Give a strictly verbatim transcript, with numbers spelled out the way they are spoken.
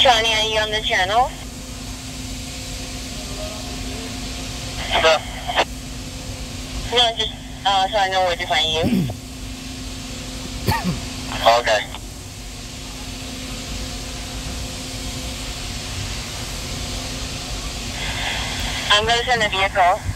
Shawnee, are you on the channel? No. No, just uh, so I know where to find you. Okay. I'm going to send a vehicle.